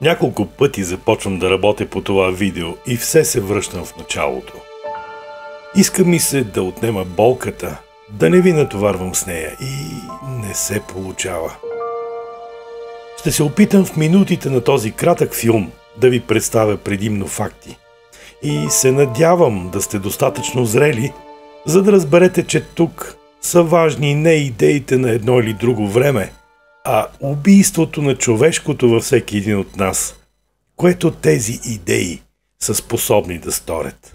Няколко пъти започвам да работя по това видео и все се връщам в началото. Иска ми се да отнема болката, да не ви натоварвам с нея и не се получава. Ще се опитам в минутите на този кратък филм да ви представя предимно факти. И се надявам да сте достатъчно зрели, за да разберете, че тук са важни не идеите на едно или друго време, а убийството на човешкото във всеки един от нас, което тези идеи са способни да сторят.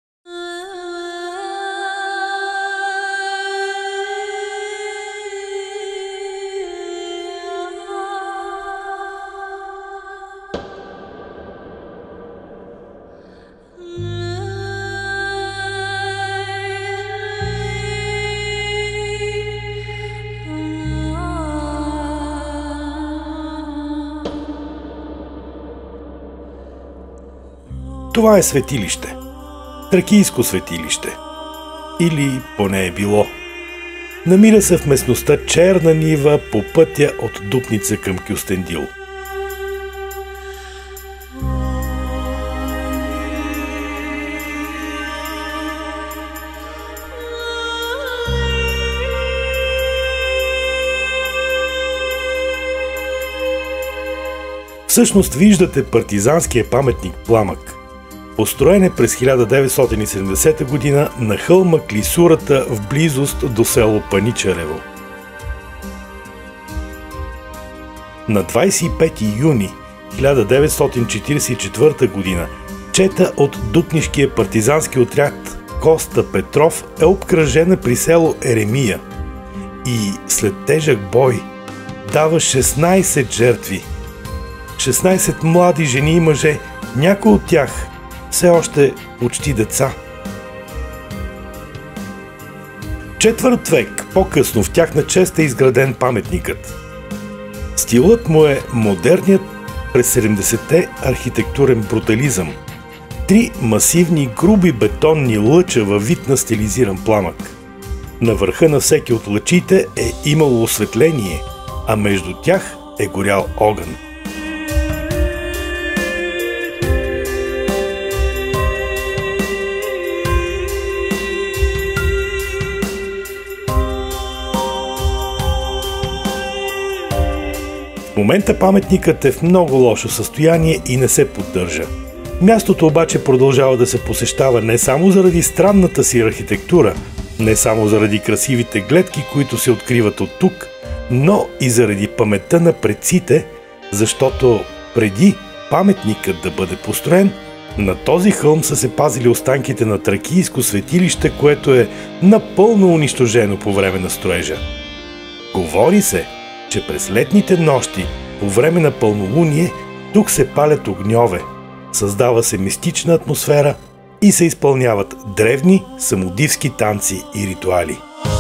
Това е светилище. Тракийско светилище. Или поне е било. Намира се в местността Черна нива по пътя от Дупница към Кюстендил. Всъщност виждате партизанския паметник Пламък. Построен е през 1970 година на хълма Клисурата в близост до село Паничарево. На 25 юни 1944 година чета от Дупнишкия партизански отряд Коста Петров е обкръжена при село Еремия и след тежък бой дава 16 жертви. 16 млади жени и мъже, някои от тях все още почти деца. Четвърт век по-късно в тяхна чест е изграден паметникът. Стилът му е модерният през 70-те архитектурен брутализъм. 3 масивни груби бетонни лъча във вид на стилизиран пламък. На върха на всеки от лъчите е имало осветление, а между тях е горял огън. В момента паметникът е в много лошо състояние и не се поддържа. Мястото обаче продължава да се посещава не само заради странната си архитектура, не само заради красивите гледки, които се откриват от тук, но и заради паметта на предците, защото преди паметникът да бъде построен, на този хълм са се пазили останките на тракийско светилище, което е напълно унищожено по време на строежа. Говори се, че през летните нощи, по време на пълнолуние, тук се палят огньове, създава се мистична атмосфера и се изпълняват древни самодивски танци и ритуали.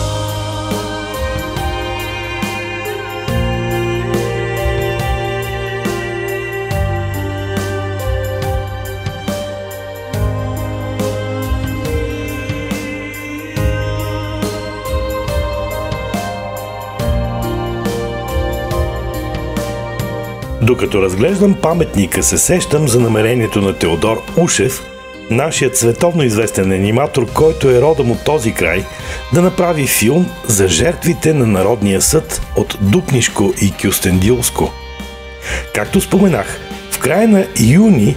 Докато разглеждам паметника, се сещам за намерението на Теодор Ушев, нашият световно известен аниматор, който е родом от този край, да направи филм за жертвите на Народния съд от Дупнишко и Кюстендилско. Както споменах, в края на юни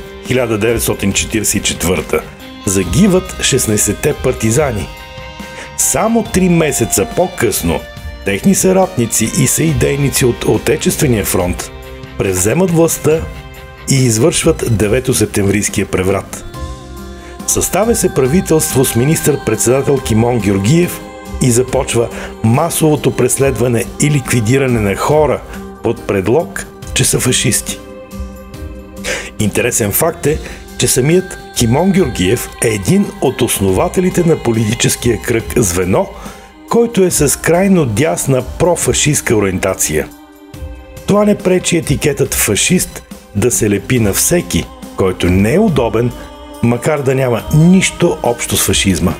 1944 загиват 16-те партизани. Само 3 месеца по-късно техни съратници и съидейници от Отечествения фронт превземат властта и извършват 9-септемврийския преврат. Съставя се правителство с министър-председател Кимон Георгиев и започва масовото преследване и ликвидиране на хора под предлог, че са фашисти. Интересен факт е, че самият Кимон Георгиев е един от основателите на политическия кръг Звено, който е с крайно дясна профашистка ориентация. Това не пречи етикетът фашист да се лепи на всеки, който не е удобен, макар да няма нищо общо с фашизма.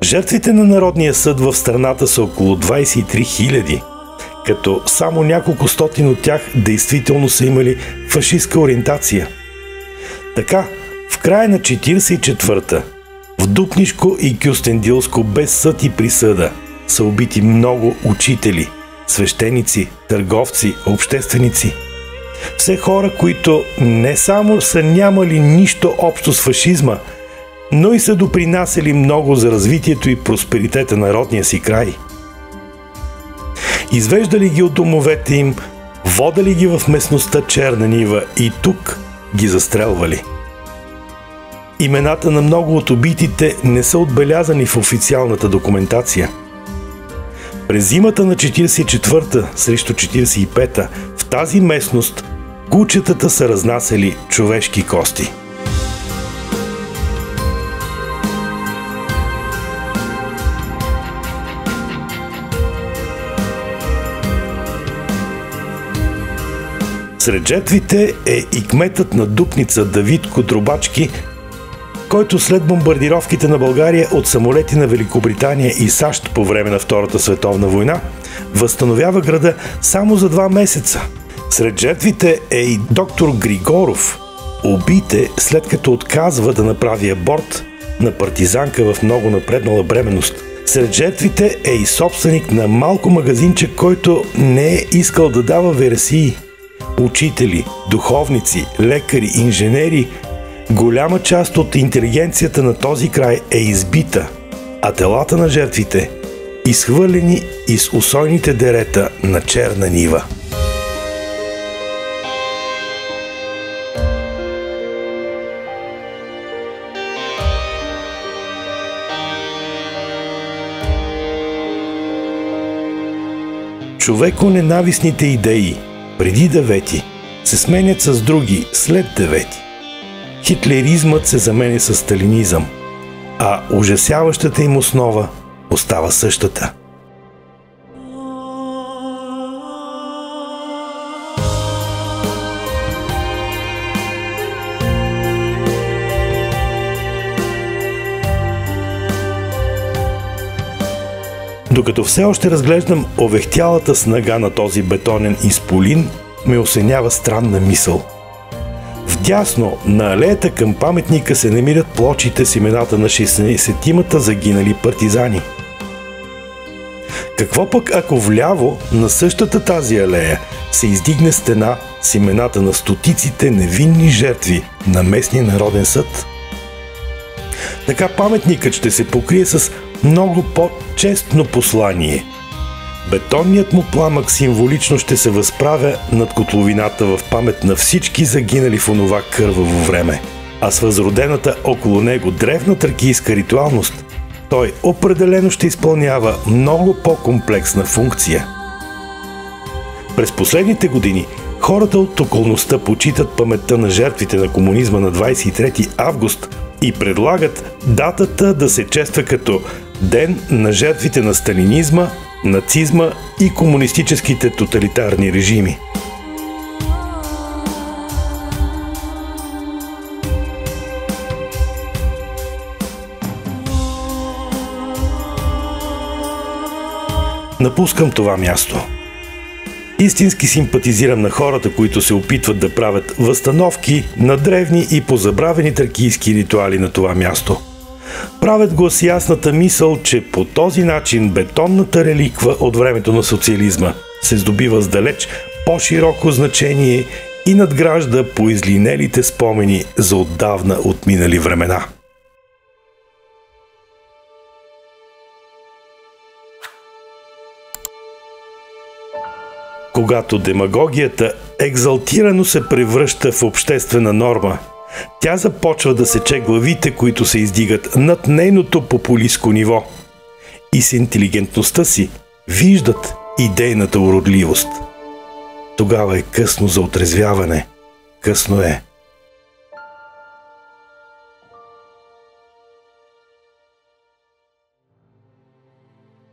Жертвите на Народния съд в страната са около 23 000, като само няколко стотин от тях действително са имали фашистка ориентация. Така, в края на 1944-та, в Дупнишко и Кюстендилско без съд и присъда са убити много учители, свещеници, търговци, общественици. Все хора, които не само са нямали нищо общо с фашизма, но и са допринасяли много за развитието и просперитета на родния си край. Извеждали ги от домовете им, водали ги в местността Черна нива и тук ги застрелвали. Имената на много от убитите не са отбелязани в официалната документация. През зимата на 1944-та срещу 1945-та в тази местност кучетата са разнасяли човешки кости. Сред жертвите е и кметът на Дупница Давид Котробачки, който след бомбардировките на България от самолети на Великобритания и САЩ по време на Втората световна война, възстановява града само за 2 месеца. Сред жертвите е и доктор Григоров, убите след като отказва да направи аборт на партизанка в много напреднала бременност. Сред жертвите е и собственик на малко магазинче, който не е искал да дава вересии. Учители, духовници, лекари, инженери, голяма част от интелигенцията на този край е избита, а телата на жертвите изхвърлени из усойните дерета на Черна нива. Човеконенавистните идеи преди 9 се сменят с други след 9. Хитлеризмът се заменя с сталинизъм, а ужасяващата им основа остава същата. Докато все още разглеждам овехтялата снага на този бетонен изполин, ме осенява странна мисъл. Вдясно на алеята към паметника се намират плочите с имената на 16-тимата загинали партизани. Какво пък ако вляво на същата тази алея се издигне стена с имената на стотиците невинни жертви на местния народен съд? Така паметникът ще се покрие с много по-честно послание. Бетонният му пламък символично ще се възправя над котловината в памет на всички загинали в онова кърваво време. А с възродената около него древна тракийска ритуалност, той определено ще изпълнява много по-комплексна функция. През последните години хората от околността почитат паметта на жертвите на комунизма на 23 август и предлагат датата да се чества като Ден на жертвите на сталинизма, нацизма и комунистическите тоталитарни режими. Напускам това място. Истински симпатизирам на хората, които се опитват да правят възстановки на древни и позабравени тракийски ритуали на това място. Правят го с ясната мисъл, че по този начин бетонната реликва от времето на социализма се здобива с далеч по-широко значение и надгражда по излинелите спомени за отдавна отминали времена. Когато демагогията екзалтирано се превръща в обществена норма, тя започва да сече главите, които се издигат над нейното популистко ниво и с интелигентността си виждат идейната уродливост. Тогава е късно за отрезвяване, късно е